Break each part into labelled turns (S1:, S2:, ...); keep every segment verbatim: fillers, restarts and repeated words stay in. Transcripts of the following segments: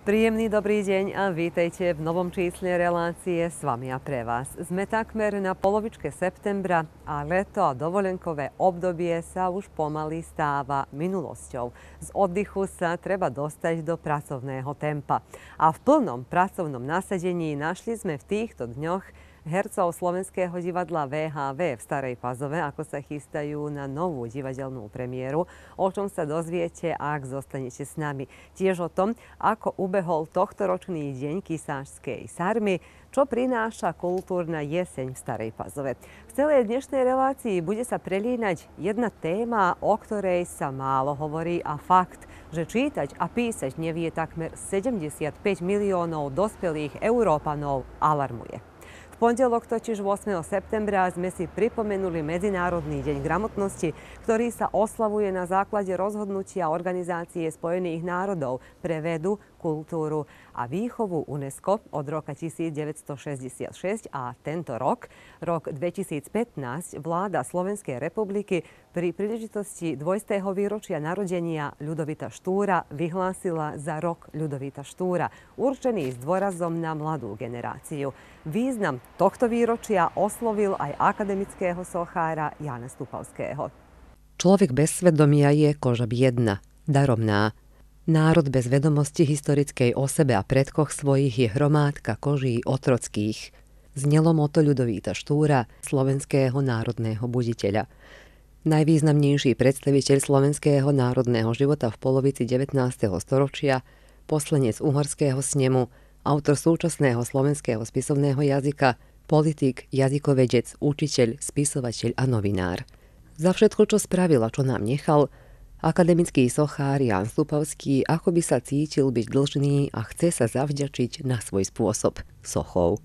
S1: Príjemný dobrý deň a vítajte v novom čísle relácie S vami a pre vás. Sme takmer na polovičke septembra a leto a dovolenkové obdobie sa už pomaly stáva minulosťou. Z oddychu sa treba dostať do pracovného tempa. A v plnom pracovnom nasadení našli sme v týchto dňoch hercov Slovenského divadla vé há vé v Starej Pazove, ako sa chystajú na novú divadelnú premiéru, o čom sa dozviete, ak zostanete s nami. Tiež o tom, ako ubehol tohtoročný deň Kisážskej sarmy, čo prináša kultúrna jeseň v Starej Pazove. V celej dnešnej relácii bude sa prelínať jedna téma, o ktorej sa málo hovorí, a fakt, že čítať a písať nevie takmer sedemdesiatpäť miliónov dospelých Európanov, alarmuje. V pondelok totiž ôsmeho septembra sme si pripomenuli Medzinárodný deň gramotnosti, ktorý sa oslavuje na základe rozhodnutia Organizácie spojených národov pre vedu, kultúru a výchovu UNESCO od roka devätnásťstošesťdesiatšesť, a tento rok, rok dvetisícpätnásť, vláda Slovenskej republiky pri príležitosti dvojstého výročia narodenia Ľudovita Štúra vyhlásila za rok Ľudovita Štúra, určený s dôrazom na mladú generáciu. Význam tohto výročia oslovil aj akademického sochára Jána Stupavského. Človek bez svedomia je koža biedna, daromná. Národ bez vedomosti historickej o sebe a predkoch svojich je hromádka koží otrockých. Znelo moto Ľudovíta Štúra, slovenského národného buditeľa. Najvýznamnejší predstaviteľ slovenského národného života v polovici devätnásteho storočia, poslanec uhorského snemu, autor súčasného slovenského spisovného jazyka, politik, jazykovedec, učiteľ, spisovateľ a novinár. Za všetko, čo spravil a čo nám nechal, akademický sochár Ján Stupavský ako by sa cítil byť dlžný a chce sa zavďačiť na svoj spôsob sochou.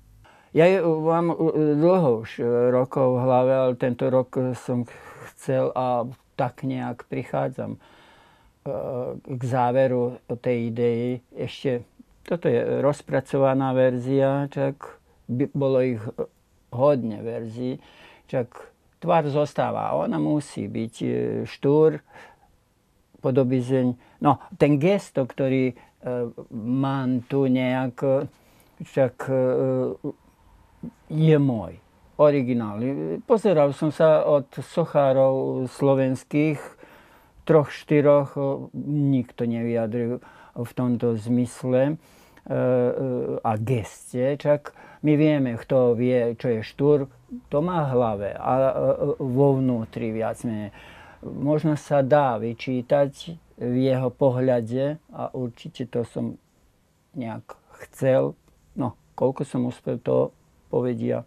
S2: Ja mám dlho už rokov v hlave, ale tento rok som chcel a tak nejak prichádzam k záveru tej idei. Ešte toto je rozpracovaná verzia, čak bolo ich hodne verzií, čak tvar zostáva. Ona musí byť štúr, podobizeň. No, ten gesto, ktorý e, mám tu nejak, však e, je môj, originálny. Pozeral som sa od sochárov slovenských, troch, štyroch, nikto nevyjadril v tomto zmysle e, a geste. Čak my vieme, kto vie, čo je štúr, to má v hlave a vo vnútri viac menej. Možno sa dá vyčítať v jeho pohľade a určite to som nejak chcel. No, koľko som uspel, to povedia e,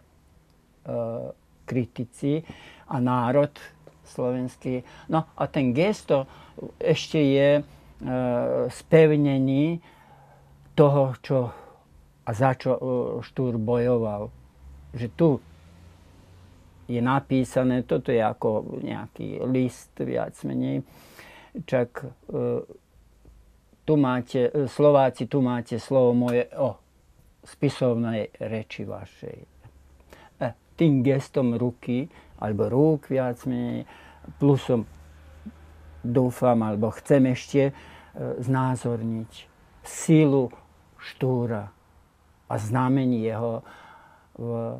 S2: kritici a národ slovenský. No a ten gesto ešte je e, spevnený toho, čo a za čo Štúr bojoval. Že tu je napísané, toto je ako nejaký list viac menej. Čak e, tu máte, Slováci, tu máte slovo moje o spisovnej reči vašej. E, tým gestom ruky, alebo rúk viac menej, plusom dúfam, alebo chcem ešte e, znázorniť sílu Štúra a znamení jeho v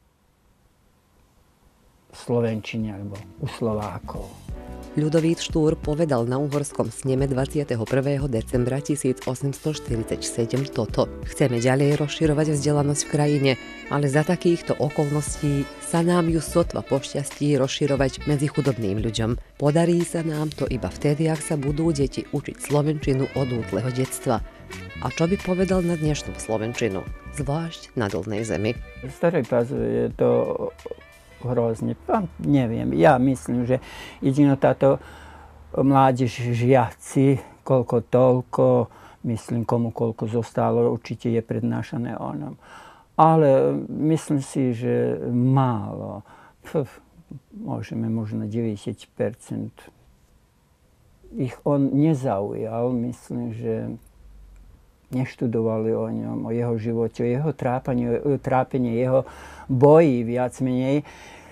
S2: slovenčine alebo u Slovákov.
S1: Ľudovít Štúr povedal na uhorskom sneme dvadsiateho prvého decembra tisícosemstoštyridsaťsedem toto. Chceme ďalej rozširovať vzdelanosť v krajine, ale za takýchto okolností sa nám ju sotva pošťastí rozširovať medzi chudobným ľuďom. Podarí sa nám to iba vtedy, ak sa budú deti učiť slovenčinu od útleho detstva. A čo by povedal na dnešnú slovenčinu, zvlášť na Dolnej zemi?
S2: V Starej Pazove je to hrozne. Neviem, ja myslím, že jedino táto mládež, žiaci, koľko toľko, myslím, komu koľko zostalo, určite je prednášané o ňom. Ale myslím si, že málo. Pf, môžeme možno deväťdesiat percent ich on nezaujal. Myslím, že neštudovali o ňom, o jeho živote, o jeho trápení, o trápení, jeho boji viac menej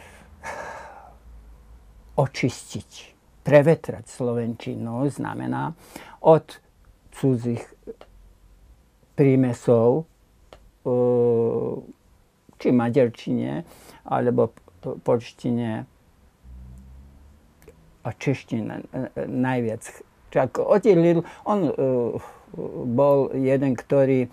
S2: očistiť, prevetrať slovenčinu znamená od cudzích prímesov, či maďarčine, alebo poľštine a češtine najviac. Čak oddelil, on bol jeden, ktorý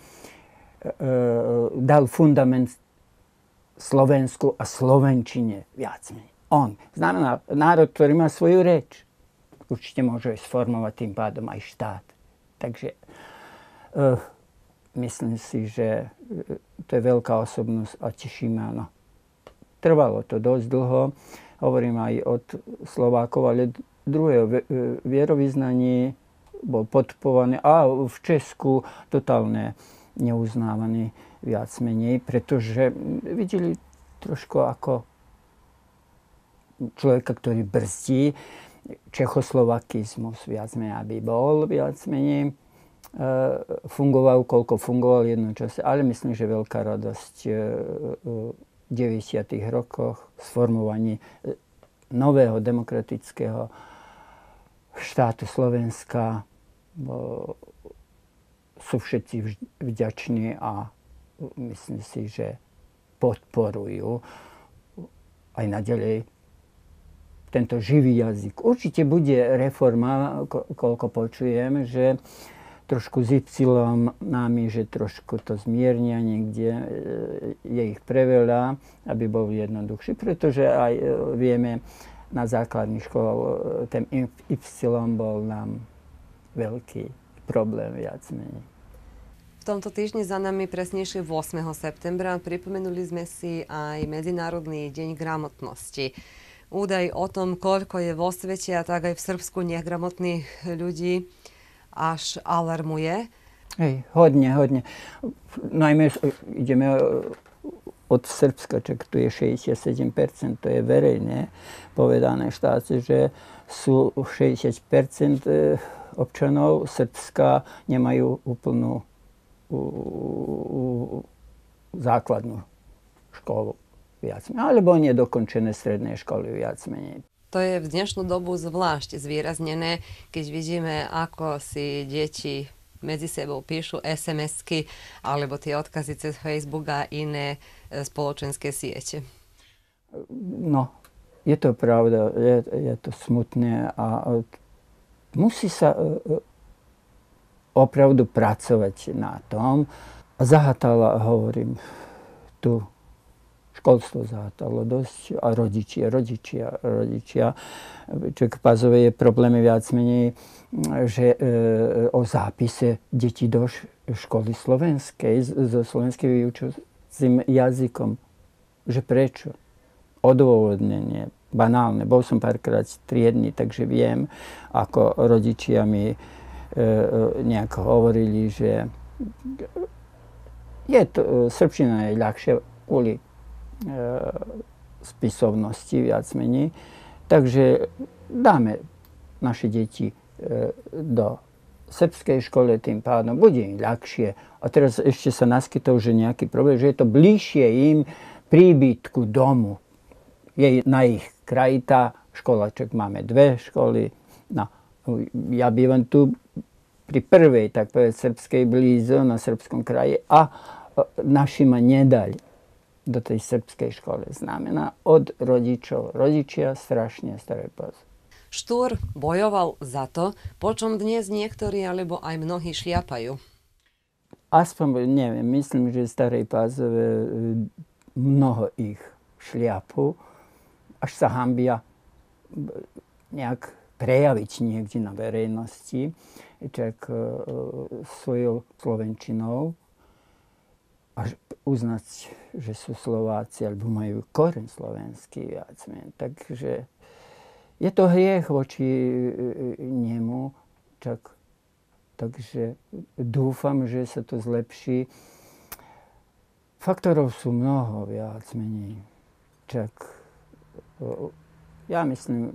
S2: dal fundament Slovensku a slovenčine viac menej. On. Znamená národ, ktorý má svoju reč. Určite môže sformovať tým pádom aj štát. Takže uh, myslím si, že to je veľká osobnosť a teší ma. No. Trvalo to dosť dlho. Hovorím aj od Slovákov, ale druhého vierovyznanie bol podporovaný a v Česku totálne neuznávaný viac menej, pretože videli trošku ako človeka, ktorý brzdí čechoslovakizmus viac menej, aby bol viac menej e, fungoval, koľko fungoval jedno čase, ale myslím, že veľká radosť e, v deväťdesiatych rokoch sformovaní nového demokratického štátu Slovenska bo, sú všetci vďační a myslím si, že podporujú aj naďalej tento živý jazyk. Určite bude reforma, koľko počujem, že trošku s Y-nami, že trošku to zmiernia niekde, je ich preveľa, aby bol jednoduchší, pretože aj vieme, na základných škôl ten Y bol nám veľký problém viac menej.
S1: V tomto týždni za nami presnejšie ôsmeho septembra pripomenuli sme si aj Medzinárodný deň gramotnosti. Údaj o tom, koľko je vo svete a tak aj v Srbsku negramotných ľudí, až alarmuje.
S2: Hej, hodne, hodne. Najmä ideme od Srbska, čak tu je šesťdesiatsedem percent, to je verejne povedané v štáte, že sú šesťdesiat percent občanov Srbska nemajú úplnú základnú školu. Viac menej, alebo nedokončené stredné školy viac menej.
S1: To je v dnešnú dobu zvlášť zvýraznené, keď vidíme, ako si deti medzi sebou píšu es em esky alebo tie odkazy cez Facebook a iné spoločenské siete.
S2: No, je to pravda, je, je to smutné a musí sa opravdu pracovať na tom. Zahatala, hovorím, tu školstvo zahatalo dosť a rodičia, rodičia, rodičia. Čak v Pazove je problémy viac menej, že e, o zápise detí do školy slovenskej, so slovenským vyučovacím jazykom. Že prečo? Odôvodnenie, banálne. Bol som párkrát triedny, takže viem, ako rodičia mi e, nejako hovorili, že je to, srbčina je ľahšia kvôli spisovnosti viac menej. Takže dáme naše deti do srbskej školy, tým pádom bude im ľahšie. A teraz ešte sa naskytol, že nejaký problém, že je to bližšie im príbytku domu. Je na ich kraji tá škola, čak máme dve školy. No, ja bývam tu pri prvej, tak povedať, srbskej blízo na srbskom kraji a naši ma nedali do tej srbskej školy. Znamená od rodičov. Rodičia strašne staré Paz.
S1: Štúr bojoval za to, po čom dnes niektorí alebo aj mnohí šliapajú.
S2: Aspoň, neviem, myslím, že v Starej Pazove mnoho ich šliapu, až sa hambia nejak prejaviť niekde na verejnosti, čak e, svojou slovenčinou, až uznať, že sú Slováci, alebo majú koreň slovenský viac menej. Takže je to hriech voči nemu. Čak, takže dúfam, že sa to zlepší. Faktorov sú mnoho viac menej. Čak, ja myslím,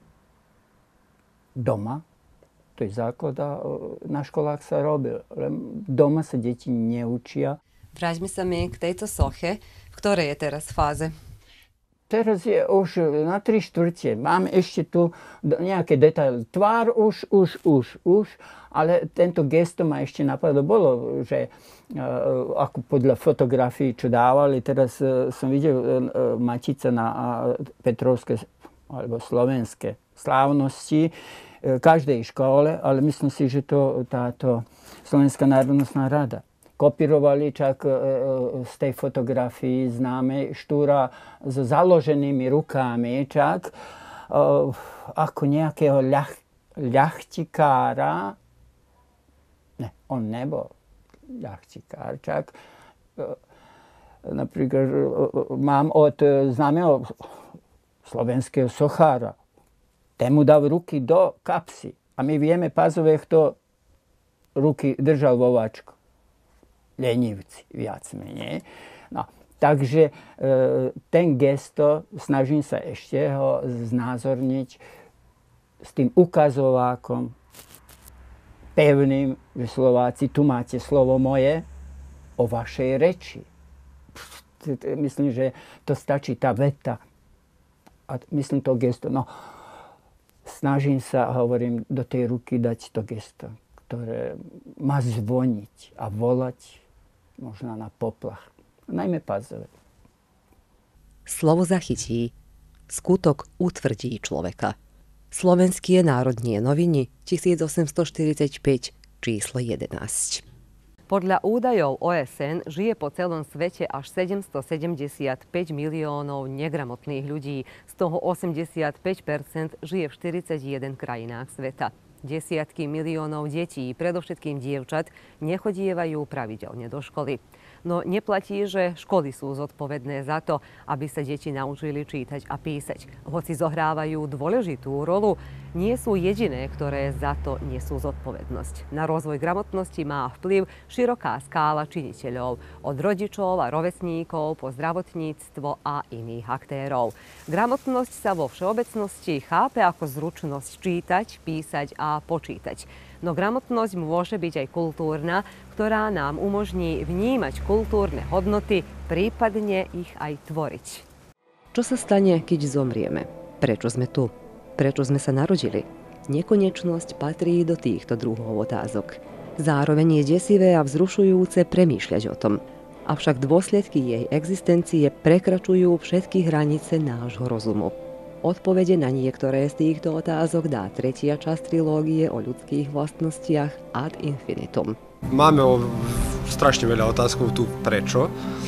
S2: doma, to je základ, a na školách sa robí. Doma sa deti neučia.
S1: Vráťme sa mi k tejto soche. V ktorej je teraz fáze?
S2: teraz je už na tri štvrte. Mám ešte tu nejaké detaily. Tvár už, už, už, už, ale tento gesto ma ešte napadlo. Bolo, že ako podľa fotografií, čo dávali, teraz som videl Matice na Petrovské alebo slovenské slávnosti každej škole, ale myslím si, že to táto Slovenská národnostná rada kopírovali čak z tej fotografii známej Štúra s založenými rukami čak ako nejakého ľah, ľachtikára. Ne, on nebol ľachtikár čak. Napríklad mám od známeho slovenského sochára. Ten mu dal ruky do kapsy. A my vieme pazové, kto ruky držal vo váčku. Lenivci, viac menej. No, takže e, ten gesto, snažím sa ešte ho znázorniť s tým ukazovákom pevným, že Slováci, tu máte slovo moje o vašej reči. Myslím, že to stačí tá veta. A myslím to gesto. No, snažím sa, hovorím, do tej ruky dať to gesto, ktoré má zvoniť a volať možno na poplach. Najmä pazové.
S1: Slovo zachytí, skutok utvrdí človeka. Slovenské národné noviny tisícosemstoštyridsaťpäť, číslo jedenásť. Podľa údajov ó es en žije po celom svete až sedemstosedemdesiatpäť miliónov negramotných ľudí. Z toho osemdesiatpäť percent žije v štyridsaťjeden krajinách sveta. Desiatky miliónov detí, predovšetkým dievčat, nechodievajú pravidelne do školy. No neplatí, že školy sú zodpovedné za to, aby sa deti naučili čítať a písať. Hoci zohrávajú dôležitú rolu, nie sú jediné, ktoré za to nesú zodpovednosť. Na rozvoj gramotnosti má vplyv široká skála činiteľov, od rodičov a rovesníkov po zdravotníctvo a iných aktérov. Gramotnosť sa vo všeobecnosti chápe ako zručnosť čítať, písať a počítať. No gramotnosť môže byť aj kultúrna, ktorá nám umožní vnímať kultúrne hodnoty, prípadne ich aj tvoriť. Čo sa stane, keď zomrieme? Prečo sme tu? Prečo sme sa narodili? Nekonečnosť patrí do týchto druhov otázok. Zároveň je desivé a vzrušujúce premýšľať o tom. Avšak dôsledky jej existencie prekračujú všetky hranice nášho rozumu. Odpovede na niektoré z týchto otázok dá tretia časť trilógie o ľudských vlastnostiach Ad infinitum.
S3: Máme o, strašne veľa otázkov tu prečo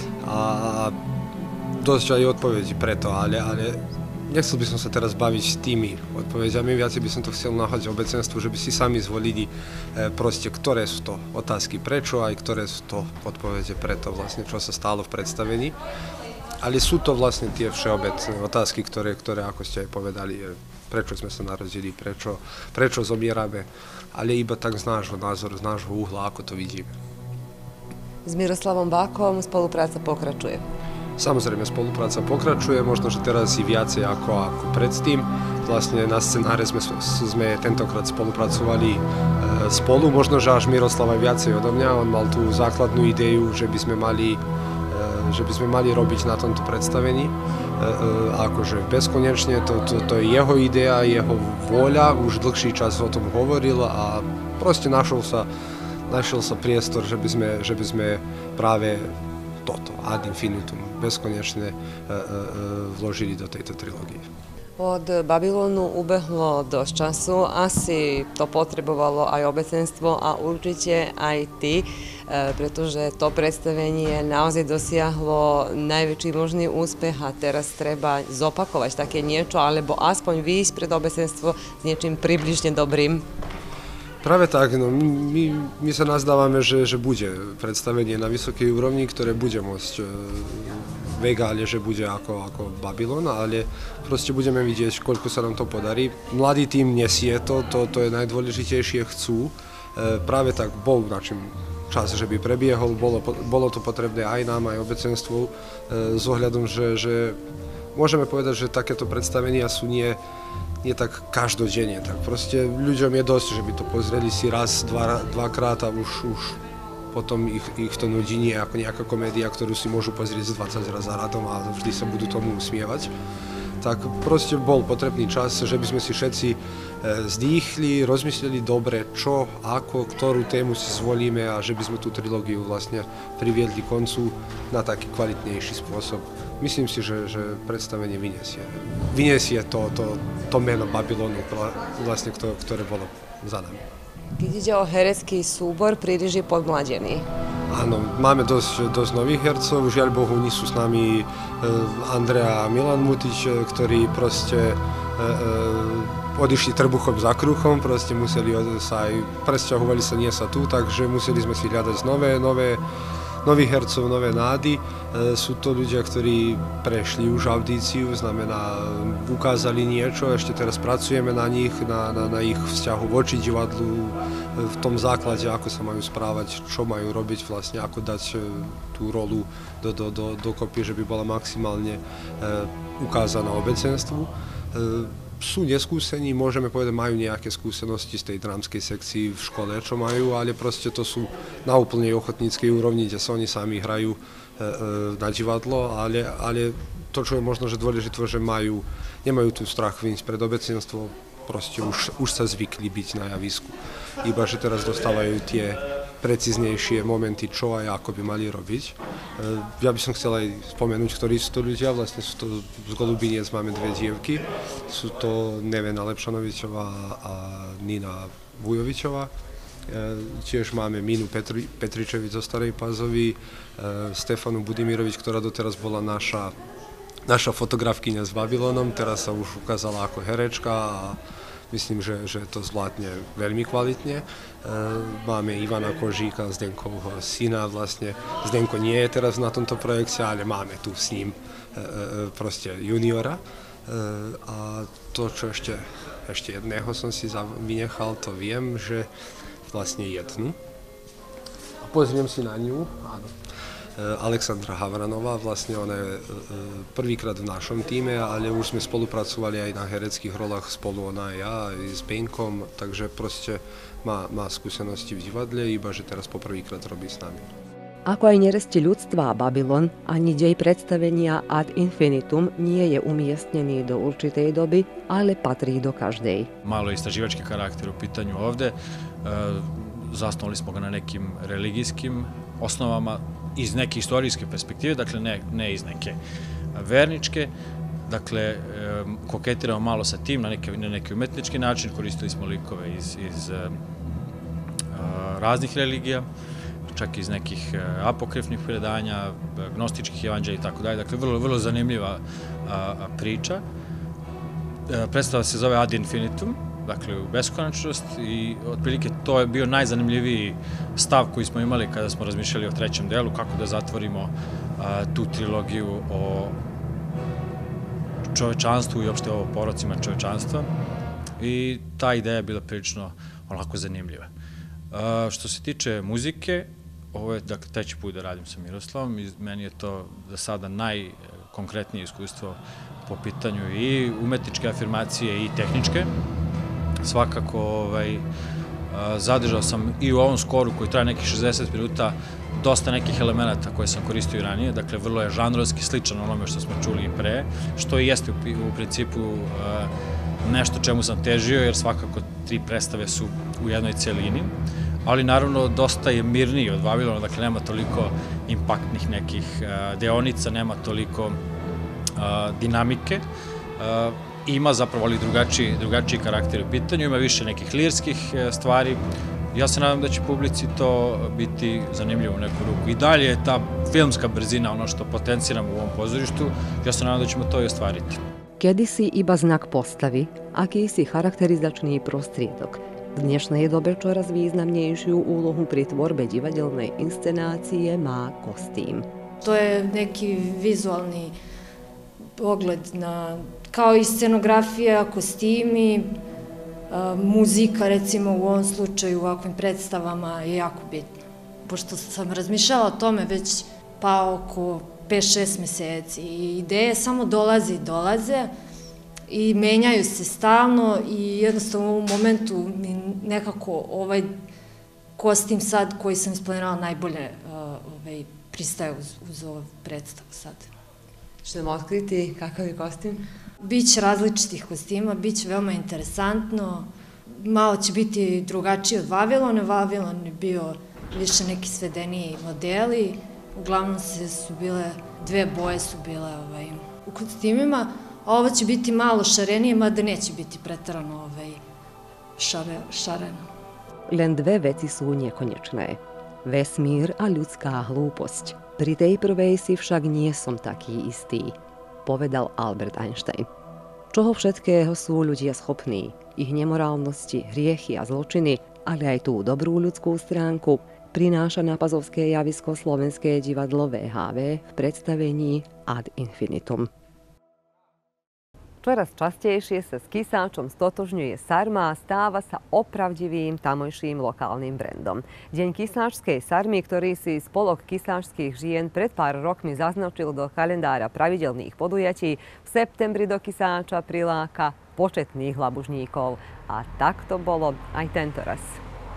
S3: a dosť aj odpovedí preto, ale, ale nechcel by som sa teraz baviť s tými odpovediami, viacej by som to chcel nahodiť obecenstvu, že by si sami zvolili e, proste, ktoré sú to otázky prečo, aj ktoré sú to odpovede preto, vlastne čo sa stalo v predstavení. Ale sú to vlastne tie všeobecné otázky, ktoré, ktoré ako ste aj povedali, prečo sme sa narodili, prečo, prečo zomierame, ale iba tak z nášho názoru, z nášho uhla, ako to vidíme.
S1: S Miroslavom Bákom spolupráca pokračuje.
S3: Samozrejme, spolupráca pokračuje, možno, že teraz i viacej ako, ako predtým. Vlastne na scenáre sme, sme tentokrát spolupracovali e, spolu, možno, že až Miroslav aj viacej odo mňa. On mal tú základnú ideu, že by sme mali že by sme mali robiť na tomto predstavení. E, e, akože bezkonečne, to, to, to je jeho idea, jeho vôľa, už dlhší čas o tom hovoril a proste našiel sa, našiel sa priestor, že by sme, že by sme práve toto, Ad infinitum, bezkonečne e, e, vložili do tejto trilógie.
S1: Od Babylonu ubehlo dosť času, asi to potrebovalo aj obecenstvo a určite aj ty, pretože to predstavenie naozaj dosiahlo najväčší možný úspech a teraz treba zopakovať také niečo, alebo aspoň výjsť pred obecenstvo s niečím približne dobrým.
S3: Práve tak, no, my, my sa nazdávame, že, že bude predstavenie na vysokej úrovni, ktoré bude môcť e, vega, ale že bude ako, ako Babylon, ale proste budeme vidieť, koľko sa nám to podarí. Mladý tým nesie to, to, to je najdôležitejšie, chcú. E, práve tak bol načím čas, že by prebiehol, bolo, bolo to potrebné aj nám, aj obecenstvu, e, s ohľadom, že, že môžeme povedať, že takéto predstavenia sú nie nie tak každodenne, tak proste ľuďom je dosť, že by to pozreli si raz, dva, dvakrát a už, už potom ich, ich to nudí nie ako nejaká komédia, ktorú si môžu pozrieť z dvadsať raz za radom a vždy sa budú tomu usmievať. Tak proste bol potrebný čas, že by sme si všetci zdýchli, rozmysleli dobre, čo, ako, ktorú tému si zvolíme a že by sme tú trilógiu vlastne priviedli koncu na taký kvalitnejší spôsob. Myslím si, že, že predstavenie vyniesie. Vyniesie to, to, to meno Babylonu, vlastne, ktoré bolo za nami.
S1: Keď ide o herecký súbor, príliš je podmladený.
S3: Áno, máme dosť, dosť nových hercov, žiaľ Bohu, nie sú s nami e, Andrea a Milan Mutič, ktorí proste e, e, odišli trbuchom za kruchom, proste museli sa aj, presťahovali sa, nie sa tu, takže museli sme si hľadať nové, nové, nových hercov, nové nády. E, sú to ľudia, ktorí prešli už audíciu, znamená, ukázali niečo, ešte teraz pracujeme na nich, na, na, na ich vzťahu voči divadlu, v tom základe, ako sa majú správať, čo majú robiť, vlastne ako dať tú rolu do, do, do, dokopy, že by bola maximálne e, ukázaná obecenstvu. E, sú neskúsení, môžeme povedať, majú nejaké skúsenosti z tej drámskej sekcii v škole, čo majú, ale proste to sú na úplnej ochotníckej úrovni, kde sa oni sami hrajú e, e, na divadlo, ale, ale to, čo je možno že dôležité, že majú, nemajú tu strach výjsť pred obecenstvo, proste už, už sa zvykli byť na javisku. Iba, že teraz dostávajú tie precíznejšie momenty, čo a ako by mali robiť. Ja by som chcel aj spomenúť, ktorí sú to ľudia. Vlastne sú to z Golubiniec máme dve dievky. Sú to Nevena Lepšanovičová a Nina Vujovičová. Tiež máme Mínu Petri, Petričevič zo Starej Pazovy, Stefanu Budimirovič, ktorá doteraz bola naša naša fotografkyňa s Babylonom, teraz sa už ukázala ako herečka a myslím, že, že to zvládne veľmi kvalitne. Máme Ivana Kožíka, Zdenkovho syna, vlastne Zdenko nie je teraz na tomto projekte, ale máme tu s ním proste juniora. A to, čo ešte, ešte jedného som si vynechal, to viem, že vlastne jednu. A pozriem si na ňu, áno. Alexandra Havranová, vlastne ona je prvýkrát v našom tíme, ale už sme spolupracovali aj na hereckých rolách spolu, ona a ja, aj s Benkom, takže proste má, má skúsenosti v divadle, iba že teraz poprvýkrát robí s nami.
S1: Ako aj Neresti ľudstva a Babylon, ani dej predstavenia Ad infinitum nie je umiestnený do určitej doby, ale patrí do každej.
S4: Malo je istraživački karakter u pitanju ovde. Zasnovali smo ga na nekim religijskim osnovama, iz neke istorijske perspektive, dakle ne, ne iz neke verničke. Dakle, koketiramo malo sa tim na neki, na neki umetnički način, koristili smo likove iz, iz raznih religija, čak iz nekih apokrifnih predanja, gnostičkih evanđelja i tako dalje. Dakle, vrlo, vrlo zanimljiva priča. Predstava se zove Ad infinitum, dakle u beskonačnost, i otprilike to je bio najzanimljiviji stav koji smo imali kada smo razmišljali o trećem delu, kako da zatvorimo a, tu trilogiju o čovečanstvu i uopšte o porocima čovečanstva, i ta ideja je bila prilično onako zanimljiva. A, što se tiče muzike, ovo je dakle, treći put da radim sa Miroslavom i meni je to za sada najkonkretnije iskustvo po pitanju i umetničke afirmacije i tehničke. Svakako ovaj, zadržao sam i u ovom skoru koji traje nekih šezdeset minuta dosta nekih elemenata koje sam koristio i ranije, dakle vrlo je žanrovski sličan onome što smo čuli i pre, što i jeste u, u principu nešto čemu sam težio, jer svakako tri predstave su u jednoj celini, ali naravno dosta je mirniji od Babilona, dakle nema toliko impaktnih nekih deonica, nema toliko dinamike, ima zapravo ali drugačiji, drugačiji karakter u pitanju, ima više nekih lirskih stvari. Ja se nadam da će publici to biti zanimljivo u neku ruku. I dalje je ta filmska brzina ono što potenciram u ovom pozorištu, ja se nadam da ćemo to i ostvariti.
S1: Kedy si iba znak postavy, aký si charakterizačný prostriedok. V dnešnej dobe čoraz významnejšiu úlohu pri tvorbe divadelnej inscenácie má kostým.
S5: To je neki vizualni pogled na, kao i scenografija, kostimi, muzika recimo u ovom slučaju u ovakvim predstavama je jako bitna. Pošto sam razmišljala o tome već pa oko pet šest meseci i ideje samo dolaze i dolaze i menjaju se stalno i jednostavno u ovom momentu mi nekako ovaj kostim sad koji sam isplanirala najbolje ovaj, pristaje uz, uz ovu predstavu sad.
S1: Što nam otkriti kakav je kostim?
S5: Biće različitih kostima, biće veoma interesantno. Malo će biti drugačije od Vavilona. Vavilon je bio više neki svedeniji modeli. Uglavnom se su bile, dve boje su bile ovaj, u kostimima. A ovo će biti malo šarenije, mada neće biti pretarano ovaj, šare, šareno.
S1: Len dve veci sú nekonečné. Vesmír a ľudská hlúposť. Pri tej prvej si však nie som taký istý, povedal Albert Einstein. Čoho všetkého sú ľudia schopní? Ich nemorálnosti, hriechy a zločiny, ale aj tú dobrú ľudskú stránku prináša na Pazovské javisko Slovenské divadlo vé há vé v predstavení Ad infinitum. Čoraz častejšie sa s kysáčom stotožňuje sarma a stáva sa opravdivým tamojším lokálnym brandom. Deň kysáčskej sarmy, ktorý si spolok kysáčských žien pred pár rokmi zaznačil do kalendára pravidelných podujatí, v septembri do Kysáča priláka početných labužníkov. A tak to bolo aj tento raz.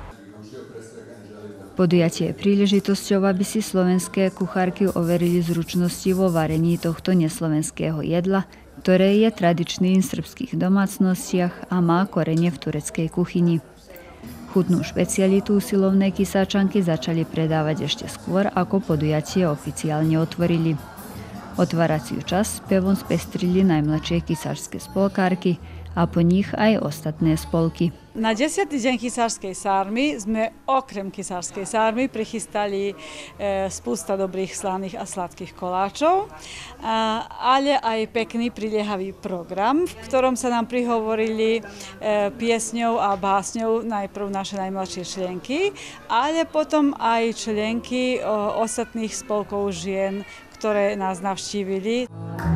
S6: Podujatie je príležitosťou, aby si slovenské kuchárky overili zručnosti vo varení tohto neslovenského jedla, ktoré je tradičným v srbských domácnostiach a má korene v tureckej kuchyni. Chutnú špecialitu usilovné kysáčanky začali predávať ešte skôr, ako podujatie oficiálne otvorili. Otváraciu časť spevom spestrili najmladšie kysáčske spolkárky a po nich aj ostatné spolky.
S7: Na desiaty deň Kysáčskej sarmy sme okrem Kysáčskej sarmy prichystali e, spústa dobrých slaných a sladkých koláčov, a, ale aj pekný priliehavý program, v ktorom sa nám prihovorili e, piesňou a básňou najprv naše najmladšie členky, ale potom aj členky o, ostatných spolkov žien, ktoré nás navštívili.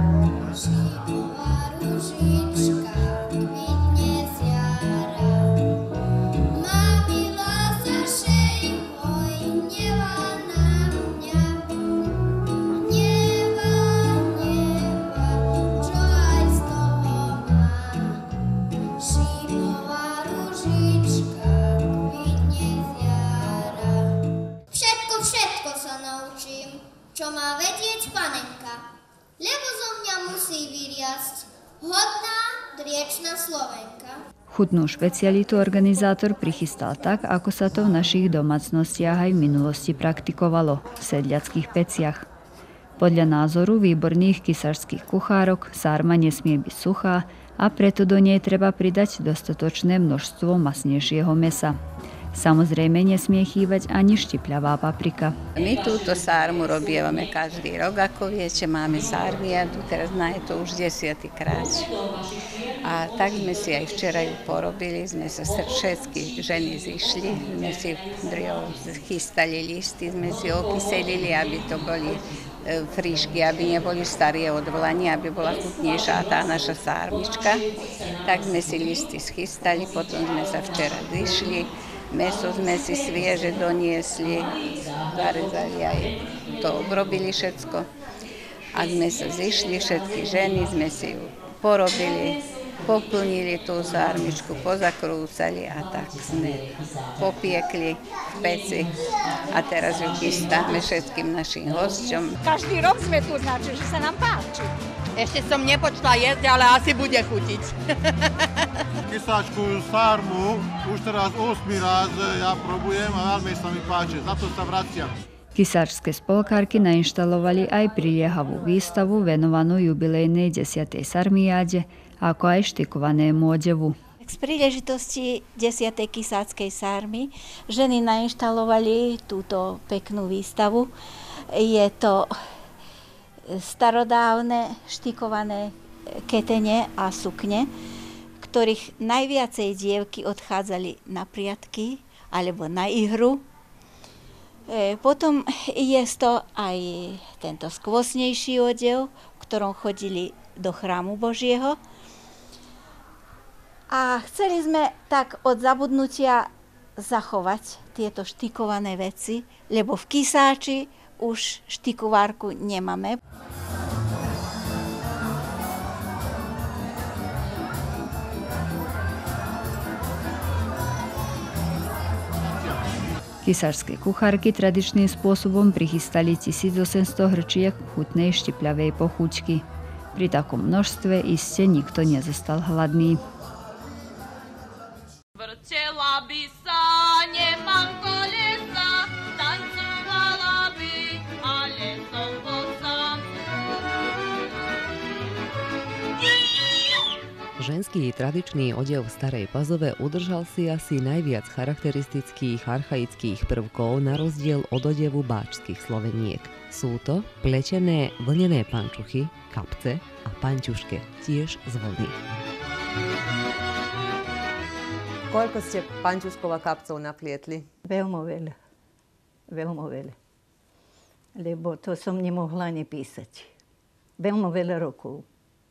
S8: Čo má vedieť panenka, lebo zo mňa musí vyriasť hodná, driečna Slovenka.
S6: Chutnú špecialitu organizátor prichystal tak, ako sa to v našich domácnostiach aj v minulosti praktikovalo, v sedliackých peciach. Podľa názoru výborných kysáčskych kuchárok sarma nesmie byť suchá a preto do nej treba pridať dostatočné množstvo masnejšieho mäsa. Samozrejme nesmie chýbať ani štipľavá paprika.
S9: My túto sarmu robievame každý rok, ako viete, máme sarmiadu, teraz na je to už desiaty krát. A tak sme si aj včera ju porobili, sme sa všetky ženy zišli, sme si chystali listy, sme si okyselili, aby to boli frišky, aby neboli staré odvolanie, aby bola chutnejšia tá naša sarmička. Tak sme si listy schystali, potom sme sa včera zišli. Meso sme si svieže doniesli, zarezali aj to obrobili všetko. A sme sa zišli, všetky ženy sme si ju porobili, poplnili tú sarmičku, pozakrúcali a tak sme popiekli v peci. A teraz ju chystáme všetkým našim hosťom.
S10: Každý rok sme tu, znači, že sa nám páči.
S11: Ešte som nepočula jesť, ale asi bude chutiť.
S12: Kysáčku sarmu už teraz osmi raz ja probujem a veľmi sa mi páči, za to sa vraciam.
S6: Kysáčske spolkárky nainštalovali aj priliehavú výstavu venovanú jubilejnej desiatej sarmiáde, ako aj štikovanému odevu.
S13: Z príležitosti desiatej kysáckej sarmy ženy nainštalovali túto peknú výstavu. Je to starodávne štikované ketene a sukne, ktorých najviacej dievky odchádzali na priatky alebo na ihru. E, potom je to aj tento skvostnejší odev, v ktorom chodili do chrámu Božieho. A chceli sme tak od zabudnutia zachovať tieto štikované veci, lebo v Kysáči už štikovárku nemáme.
S6: Kisárske kuchárky tradičným spôsobom prichystali tisícosemsto hrčiek chutnej štipľavej pochuťky. Pri takom množstve iste nikto nezostal hladný.
S14: Vrtela by sa, nemám kolesa, tancovala by, ale som bol sám.
S1: Ženský tradičný odev v Starej Pazove udržal si asi najviac charakteristických archaických prvkov na rozdiel od odevu báčských Sloveniek. Sú to pletené vlnené pančuchy, kapce a panťuške, tiež z vlny. Koľko ste panťuškov a kapcov naplietli?
S15: Veľmi veľa. Veľmi veľa. Lebo to som nemohla ani písať. Veľmi veľa rokov.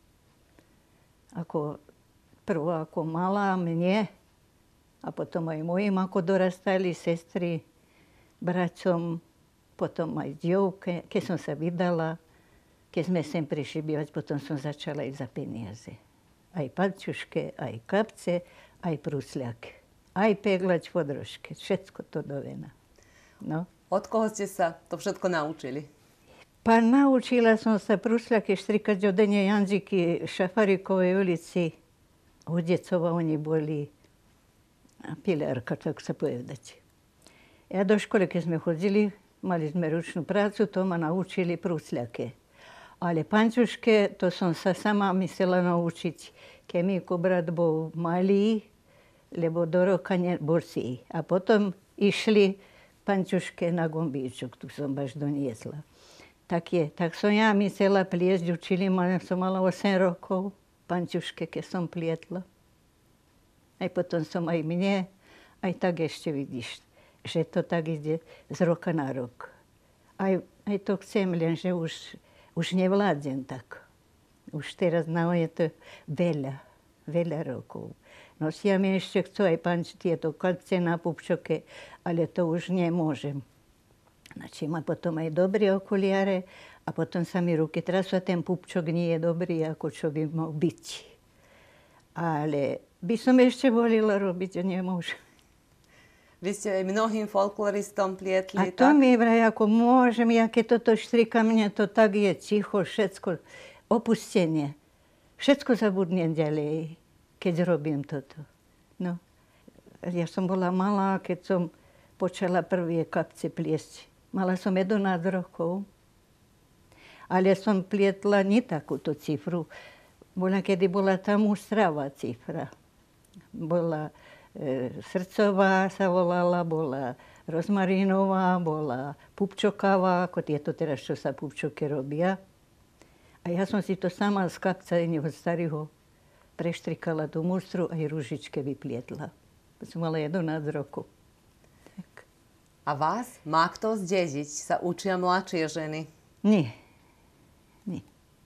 S15: Ako prvo ako malá mne, a potom aj mojim, ako dorastali sestry, braťom, potom aj dievke, keď som sa vydala, keď sme sem prišli bývať, potom som začala aj za peniaze. Aj pančuške, aj kapce, aj prúsľaky, aj peglať podrožke, všetko to dovena. No.
S1: Od koho ste sa to všetko naučili?
S15: Pa naučila som sa prúsľaky štrikať od Dene Janžiky Šafarikovej ulici. U Decova oni boli pilárka, tak sa povedať. Ja do školy, keď sme chodili, mali sme ručnú prácu, to ma naučili prúsľaky. Ale pančuške, to som sa sama myslela naučiť, keď mi brat bol malý, lebo do roka nebol si. A potom išli pančuške na gombíčok, tu som baš doniesla. Tak je, tak som ja myslela pliesť, učili ma, som mala osem rokov, pančuške, keď som plietla. Aj potom som aj mne, aj tak ešte vidíš, že to tak ide z roka na rok. Aj, aj to chcem, lenže už, už nevládzem tak. Už teraz na je to veľa, veľa rokov. No si ja mi ešte chcú aj panč tieto kapce na pupčoke, ale to už nemôžem. Znači, má potom aj dobré okuliare a potom sa mi ruky trasú a ten pupčok nie je dobrý, ako čo by mal byť. Ale by som ešte volila robiť, a nemôžem.
S1: Vy ste aj mnohým folkloristom plietli,
S15: a to tak? Mi vraj, ako môžem, ja keď toto štrika, mne to tak je ticho, všetko, opustenie. Všetko zabudnem ďalej, keď robím toto. No. Ja som bola malá, keď som počala prvé kapce pliesť. Mala som jedenásť rokov, ale som plietla nie takúto cifru. Bola, kedy bola tam ústravá cifra. Bola e, srdcová sa volala, bola rozmarínová, bola pupčokavá, ako tieto teraz, čo sa pupčoky robia. A ja som si to sama z kapca jedného starého preštrikala tú mústru a aj ružičke vyplietla. Som mala jedenásť rokov.
S1: A vás má kto zdediť? Sa učia mladšie ženy?
S15: Nie. Nie.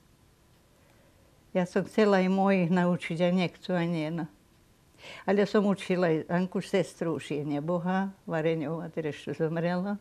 S15: Ja som chcela aj mojich naučiť, a nechcú, a nie. No. Ale som učila aj Anku sestru, už je neboha, Vareňová, teraz čo zomrela.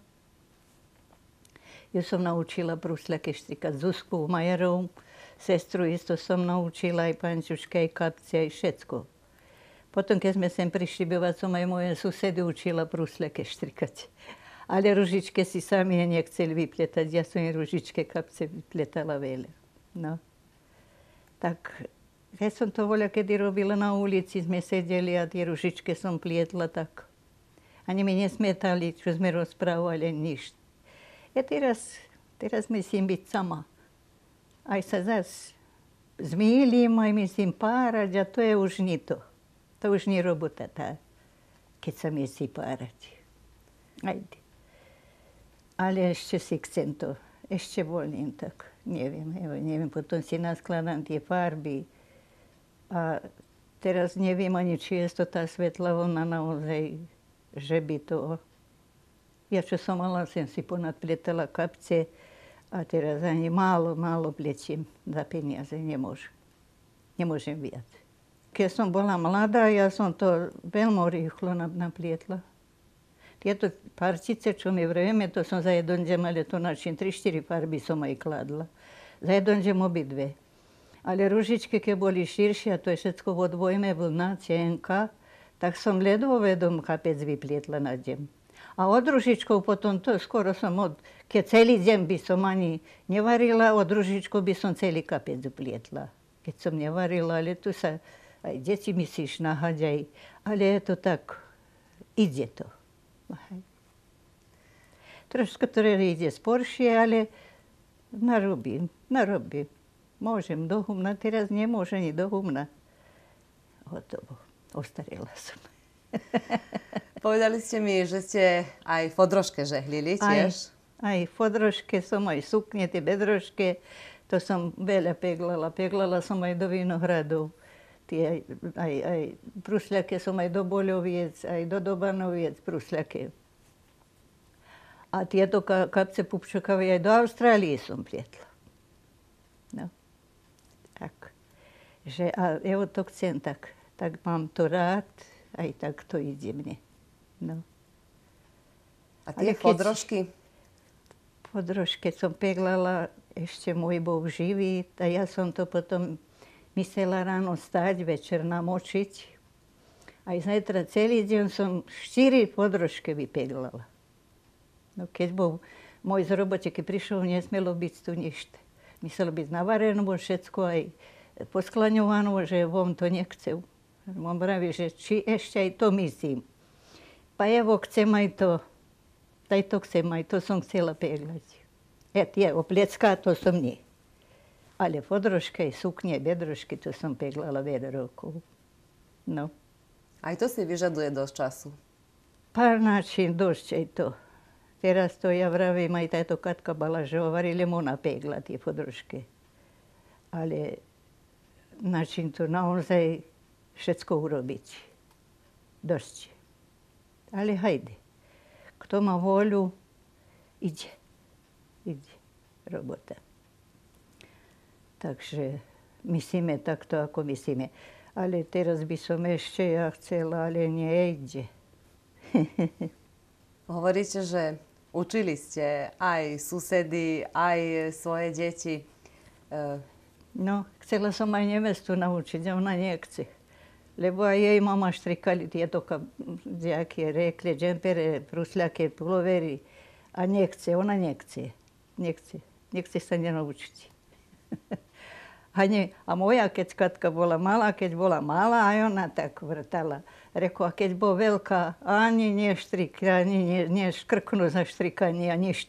S15: Ja som naučila prúsľaky štrikať Zuzku Majerovú. Sestru isto som naučila aj pančuške, aj kapce, aj všetko. Potom, keď sme sem prišli bývať, som aj moje susedy učila prúsľaky štrikať. Ale ružičke si sami nechceli vypletať. Ja som im ružičke kapce vypletala veľa. No. Tak, keď som to voľa, kedy robila na ulici, sme sedeli a tie ružičke som plietla tak. Ani mi nesmietali, čo sme rozprávali, nič. Ja teraz, teraz myslím byť sama. Aj sa zas zmýlim, aj myslím párať, a to je už nie to. To už nie robota tá, keď sa mi si párať. Ajde. Ale ešte si chcem to. Ešte volím tak. Neviem, neviem. Potom si naskladám tie farby. A teraz neviem ani, či je to tá svetlá vlna naozaj, že by to... Ja čo som mala, som si ponadpletala kapce a teraz ani málo, málo pletím za peniaze. Nemôžem. Nemôžem viac. Keď som bola mladá, ja som to veľmi rýchlo naplietla. Tieto partice, čo mi vrejeme, to som za jeden deň, ale to načím tri štyri farby som aj kladla. Za jeden deň obidve. Ale ružičky, keď boli širšie, a to je všetko vodvojme, vlna, tenka, tak som ledvo vedom kapec vyplietla na deň. A od ružičkov potom to skoro som od... Keď celý deň by som ani nevarila, od ružičkov by som celý kapec uplietla. Keď som nevarila, ale tu sa aj deti myslíš nahať, aj, ale je to tak, ide to. Trošku to ide sporšie, ale narobím, narobím. Môžem do humna, teraz nemôžem ani do humna. Hotovo, ostarela som.
S1: Povedali ste mi, že ste aj fodroške žehlili tiež.
S15: Aj, aj fodroške som, aj sukne, tie bedroške. To som veľa peglala. Peglala som aj do Vinohradov. Tie, aj, aj prusľaké som aj do Boľoviec, aj do Dobanoviec prusľaké. A tieto kapce pupčokové aj do Austrálie som plietla. No, tak. Že, a evo to chcem tak. Tak mám to rád, aj tak to ide mne. No.
S1: A tie fodrošky?
S15: Fodroške som peglala, ešte môj bol živý, a ja som to potom myslela ráno stať, večer namočiť. Aj zajtra celý deň som štyri fodroške vypeglala. No keď bol môj z robote, keď prišiel, nesmelo byť tu nič. Myslelo byť navarené, všetko aj posklaňované, že von to nechcel. On praví, že či ešte aj to myslím. Pa evo chcem aj to, aj to chcem, aj to som chcela peglať. Ja tie oplecká, to som nie. Ale fodrošky, sukne, bedrošky, to som peglala veľa rokov. No.
S1: Aj to si vyžaduje dosť času.
S15: Pár način dosť aj to. Teraz to ja vravím, aj táto Katka Balažova varili mu napegla tie fodrošky. Ale način to naozaj všetko urobiť. Dosť. Ale hajde. Kto má voľu, ide. Ide. Robota. Takže myslíme takto, ako myslíme. Ale teraz by som ešte ja chcela, ale nejde.
S1: Hovoríte, že učili ste aj susedy, aj svoje deti.
S15: No, chcela som aj nevestu naučiť, a ona nechce. Lebo aj jej mama štrikali tieto nejaké rekle, džempere, prusľaké, pulovery. A nechce, ona nechce. Nechce. Nechce sa nenaučiť. A, nie, a moja, keď Katka bola malá, keď bola malá, aj ona tak vrtala. Reku, a keď bola veľká, ani neštrika, ani neškrknú za štrikanie, a ništa.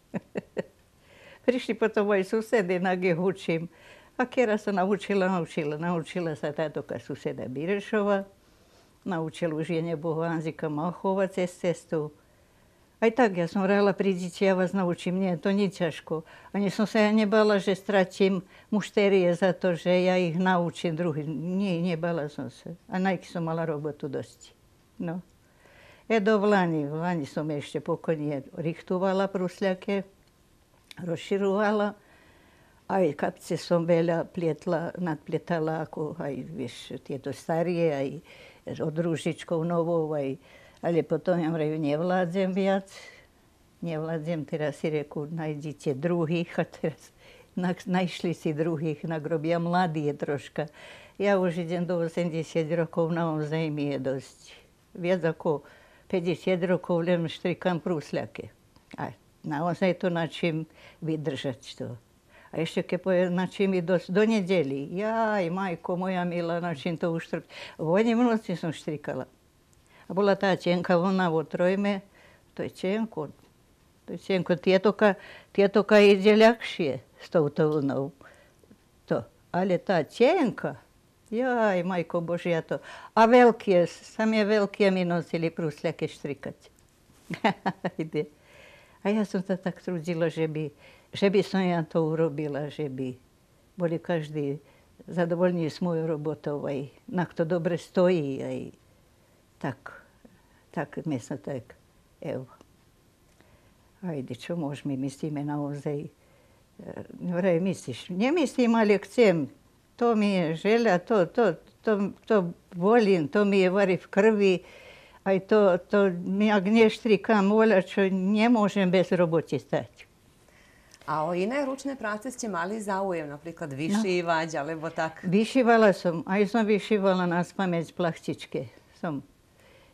S15: Prišli potom aj susedy, nag ich učím. A kera sa naučila, naučila. Naučila sa tátoka suseda Birešova. Naučil už je neboho Anzika Malchova cez cestu. Aj tak, ja som hrala pri deti, ja vás naučím. Nie, to nie ťažko. Ani som sa ja nebala, že stratím mušterie za to, že ja ich naučím druhý. Nie, nebala som sa. A najky som mala robotu dosť. No. Ja do Vlani, v Vlani som ešte pokojne richtovala prusľaké, rozširovala. Aj kapce som veľa plietla, nadplietala, ako aj, vieš, tieto starie, aj od rúžičkov novou, aj, ale potom ja mreju, nevládzem viac. Nevládzem, teraz si reku, nájdite druhých, a teraz našli si druhých, nagrobia mladí je troška. Ja už idem do osemdesiat rokov, naozaj mi je dosť. Viac ako päťdesiat rokov len štrikám prúsľaké. A naozaj to načím vydržať to. A ešte keď poviem, načím i do, do nedeli. Jaj, majko moja milá, načím to už trpí. Vojne v noci som štrikala. A bola tá tenka vlna vo trojme, to je tenko. To je tenko. Tietoka, tietoka ide ľahšie s touto vlnou. To. Ale tá tenka, jaj, majko Božia to. A veľké, samé veľké mi nosili prúsľaké štrikať. A ja som sa tak trudila, že by, že by som ja to urobila, že by boli každý zadovoľní s mojou robotou, aj na kto dobre stojí, aj tak, tak my sa tak, evo. Ajde, čo môžeme, myslíme naozaj, vraj myslíš, nemyslím, ale chcem, to mi je žeľa, to, to, to, to volím, to mi je vari v krvi, aj to, to mi ak neštrikám voľa, čo nemôžem bez roboty stať.
S1: A o iné ručné práce ste mali záujem, napríklad vyšívať, no. Alebo tak?
S15: Vyšívala som, aj som vyšívala na spamäť plachtičke. Som.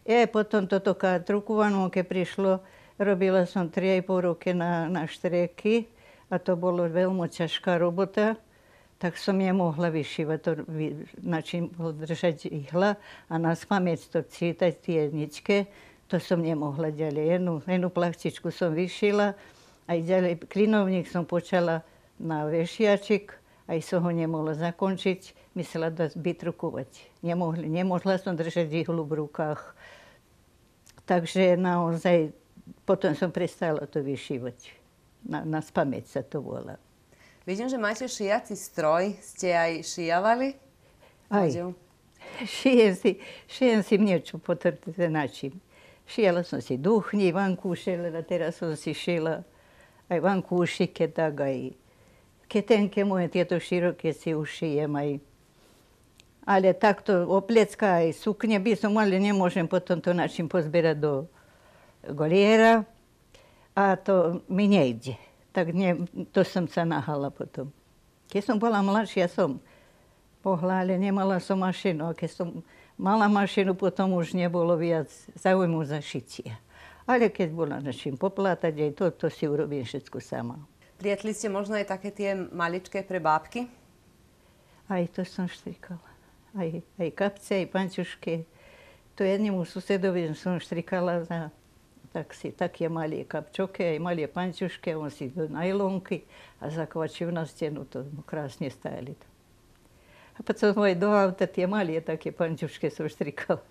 S15: E, potom toto kad trukovanú, keď prišlo, robila som tri a pol roky na, na štreky a to bolo veľmi ťažká robota. Tak som nemohla vyšívať, to, na čím držať ihla a na spamäť to čítať tie ničke, to som nemohla ďalej. Jednu, jednu plachtičku som vyšila, aj ďalej klinovník som počala na vešiačik, aj som ho nemohla zakončiť, myslela dať vytrukovať. Nemohla, nemohla som držať ihlu v rukách. Takže naozaj, potom som prestala to vyšívať. Na, na spamäť sa to volá.
S1: Vidím, že máte šijací stroj. Ste aj šijavali?
S15: Aj. Šijem si, šijem si niečo potrté načím. Šijala som si duchni, vankúše, a teraz som si šila aj vankúšike, tak aj ketenke moje, tieto široké si už šijem aj. Ale takto oplecka aj sukne by som, ale nemôžem potom to načím pozbierať do goliera a to mi nejde. Tak nie, to som sa nahala potom. Keď som bola mladšia, som pohla, ale nemala som mašinu. A keď som mala mašinu, potom už nebolo viac záujmu za šitie. Ale keď bola na čím poplátať, aj to, to si urobím všetko sama.
S1: Plietli ste možno aj také tie maličké pre bábky?
S15: Aj to som štrikala. Aj, aj kapce, aj pančušky. To jednému susedovi som štrikala za tak si také malé kapčoky, aj malé pančušky, on si do najlonky a zakvačil na stenu, to krásne stáli. A potom aj do auta tie malé také pančušky som štrikala.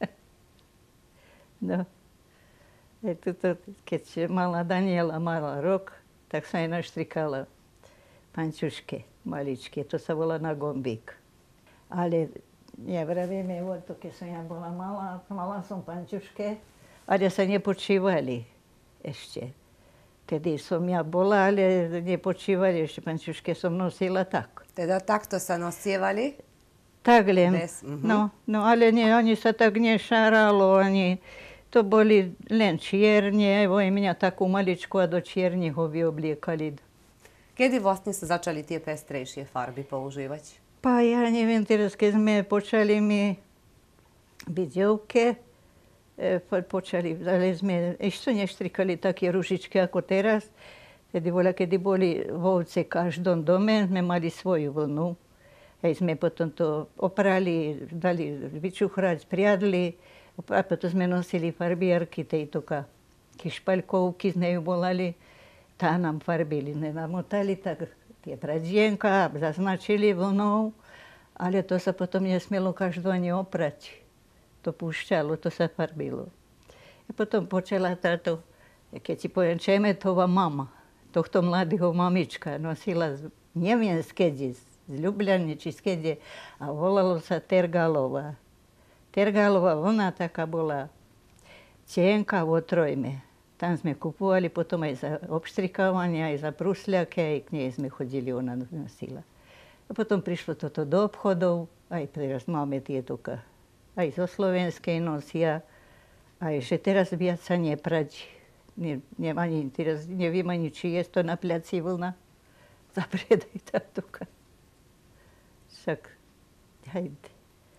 S15: No. Aj tuto, keď mala Daniela, mala rok, tak som aj naštrikala pančušky maličké, to sa volá na gombík. Ale ja vravím, to keď som ja bola malá, mala som pančušky, ale sa nepočívali ešte. Tedy som ja bola, ale nepočívali ešte. Pančušky som nosila tak.
S1: Teda takto sa nosievali?
S15: Tak len.
S1: Bez, uh-huh.
S15: No, no, ale nie, ani sa tak nešáralo, ani... To boli len čierne, aj mňa takú maličku a do čierneho vyobliekali.
S1: Kedy vlastne sa začali tie pestrejšie farby používať?
S15: Pa ja neviem, teraz keď sme počali mi byť dievke, počali, ale sme ešte neštrikali také ružičky ako teraz. Tedy bola, kedy boli ovce v každom dome, sme mali svoju vlnu. Aj sme potom to oprali, dali vyčuchrať, priadli. A potom sme nosili farbiarky, tejto kišpaľkovky z neju volali. Tá nám farbili, namotali tak tie pradienka, zaznačili vlnou, ale to sa potom nesmielo každú ani oprať. To púšťalo, to sa farbilo. A potom počala táto, keď si poviem, Čemetová mama, tohto mladého mamička, nosila, neviem skedy, z Ljubljane či skedy, a volalo sa Tergalová. Tergalová vlna taká bola cienka vo trojme. Tam sme kupovali potom aj za obštrikávanie, aj za prusľaky, aj k nej sme chodili, ona nosila. A potom prišlo toto do obchodov, aj teraz máme tieto aj zo slovenskej nosia, aj že teraz viac sa neprať. Ne, ne, ani, teraz neviem ani, či je to na pľaci vlna. Zapredaj táto. Však, hajde.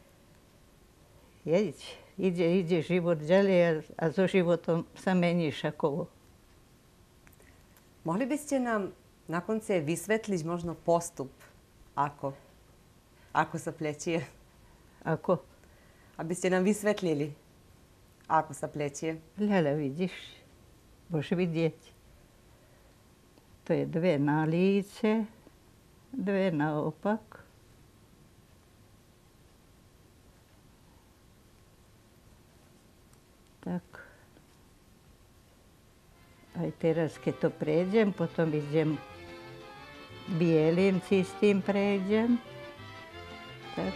S15: Jeď, ide, ide život ďalej a, a so životom sa mení šakovo.
S1: Mohli by ste nám na konci vysvetliť možno postup, ako, ako sa pletie?
S15: Ako?
S1: Aby ste nám vysvetlili, ako sa pletie.
S15: Hľada, vidíš, môžeš vidieť. To je dve na líce, dve naopak. Tak. Aj teraz, keď to prejdem, potom idem bielým, čistým prejdem. Tak.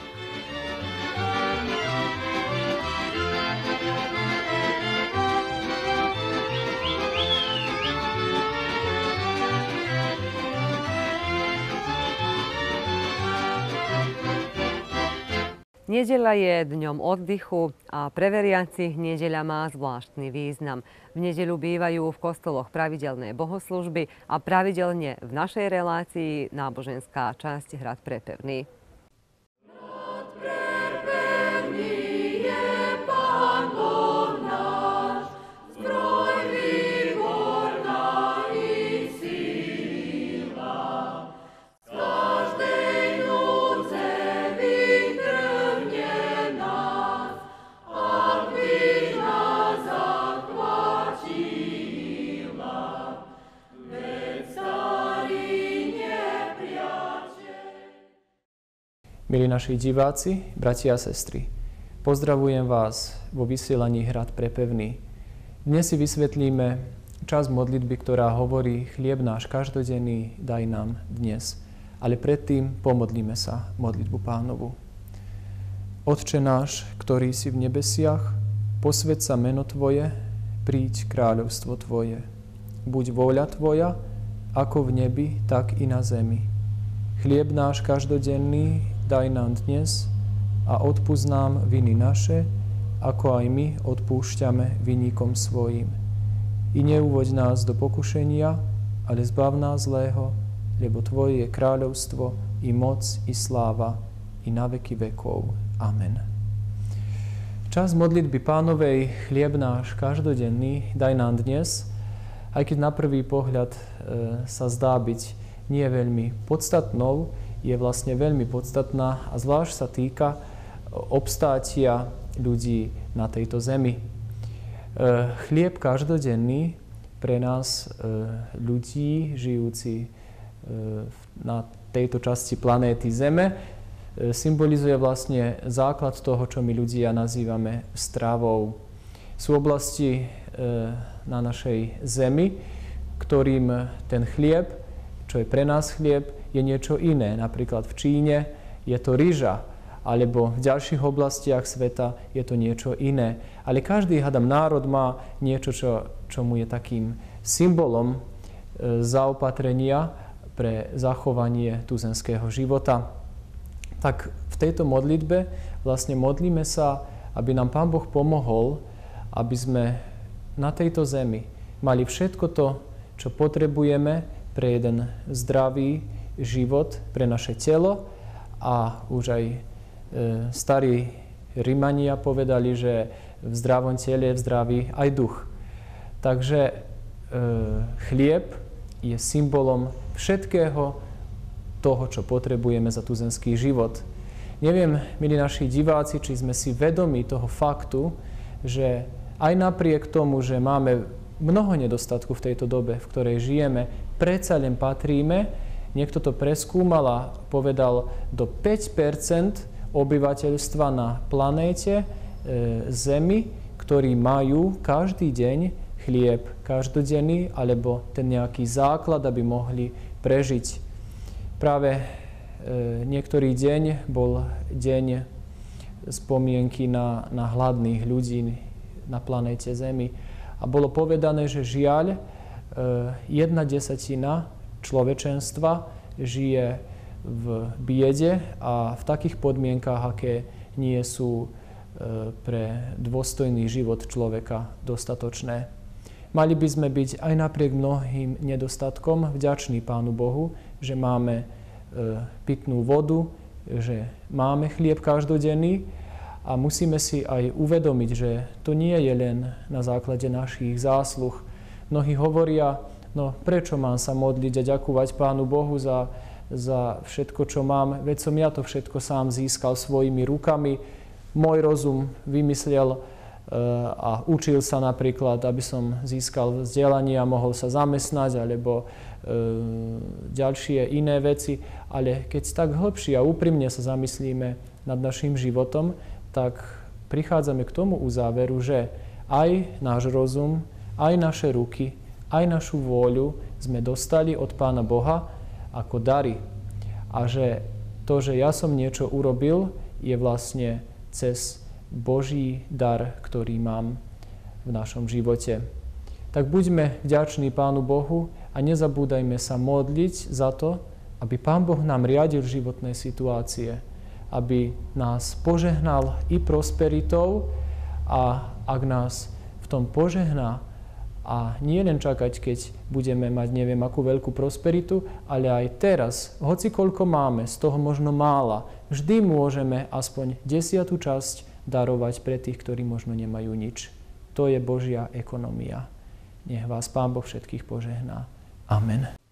S1: Nedeľa je dňom oddychu a pre veriacich nedeľa má zvláštny význam. V nedeľu bývajú v kostoloch pravidelné bohoslužby a pravidelne v našej relácii náboženská časť Hrad prepevný. Hrad prepevný je Pán Boh.
S16: Milí naši diváci, bratia a sestry, pozdravujem vás vo vysielaní Hrad pre pevný. Dnes si vysvetlíme časť modlitby, ktorá hovorí: chlieb náš každodenný daj nám dnes. Ale predtým pomodlíme sa modlitbu Pánovu. Otče náš, ktorý si v nebesiach, posväť sa meno Tvoje, príď kráľovstvo Tvoje. Buď vôľa Tvoja, ako v nebi, tak i na zemi. Chlieb náš každodenný daj nám dnes a odpusť nám viny naše, ako aj my odpúšťame vinníkom svojim. I neuvoď nás do pokušenia, ale zbav nás zlého, lebo Tvoje je kráľovstvo, i moc, i sláva, i na veky vekov. Amen. Čas modlitby Pánovej, chlieb náš každodenný daj nám dnes, aj keď na prvý pohľad e, sa zdá byť nie veľmi podstatnou, je vlastne veľmi podstatná a zvlášť sa týka obstátia ľudí na tejto zemi. Chlieb každodenný pre nás ľudí žijúci na tejto časti planéty Zeme symbolizuje vlastne základ toho, čo my ľudia nazývame stravou. Sú oblasti na našej Zemi, ktorým ten chlieb, čo je pre nás chlieb, je niečo iné. Napríklad v Číne je to ryža, alebo v ďalších oblastiach sveta je to niečo iné. Ale každý, hádam, národ má niečo, čo, čo mu je takým symbolom e, zaopatrenia pre zachovanie tuzemského života. Tak v tejto modlitbe vlastne modlíme sa, aby nám Pán Boh pomohol, aby sme na tejto zemi mali všetko to, čo potrebujeme pre jeden zdravý život, pre naše telo. A už aj e, starí Rimania povedali, že v zdravom tele je zdravý aj duch. Takže e, chlieb je symbolom všetkého toho, čo potrebujeme za tuzemský život. Neviem, milí naši diváci, či sme si vedomi toho faktu, že aj napriek tomu, že máme mnoho nedostatku v tejto dobe, v ktorej žijeme, predsa len patríme, niekto to preskúmal a povedal, do päť percent obyvateľstva na planéte e, Zemi, ktorí majú každý deň chlieb každodenný, alebo ten nejaký základ, aby mohli prežiť. Práve e, niektorý deň bol deň spomienky na, na hladných ľudí na planéte Zemi. A bolo povedané, že žiaľ, e, jedna desatina človečenstva žije v biede a v takých podmienkách, aké nie sú pre dôstojný život človeka dostatočné. Mali by sme byť aj napriek mnohým nedostatkom vďační Pánu Bohu, že máme pitnú vodu, že máme chlieb každodenný a musíme si aj uvedomiť, že to nie je len na základe našich zásluh. Mnohí hovoria, no prečo mám sa modliť a ďakovať Pánu Bohu za, za všetko, čo mám? Veď som ja to všetko sám získal svojimi rukami. Môj rozum vymyslel e, a učil sa napríklad, aby som získal vzdelanie a mohol sa zamestnať, alebo e, ďalšie iné veci. Ale keď tak hlbšie a úprimne sa zamyslíme nad našim životom, tak prichádzame k tomu uzáveru, že aj náš rozum, aj naše ruky, aj našu vôľu sme dostali od Pána Boha ako dary. A že to, že ja som niečo urobil, je vlastne cez Boží dar, ktorý mám v našom živote. Tak buďme vďační Pánu Bohu a nezabúdajme sa modliť za to, aby Pán Boh nám riadil životné situácie, aby nás požehnal i prosperitou a ak nás v tom požehná, a nie len čakať, keď budeme mať neviem akú veľkú prosperitu, ale aj teraz, hoci koľko máme, z toho možno mála, vždy môžeme aspoň desiatu časť darovať pre tých, ktorí možno nemajú nič. To je Božia ekonomia. Nech vás Pán Boh všetkých požehná. Amen.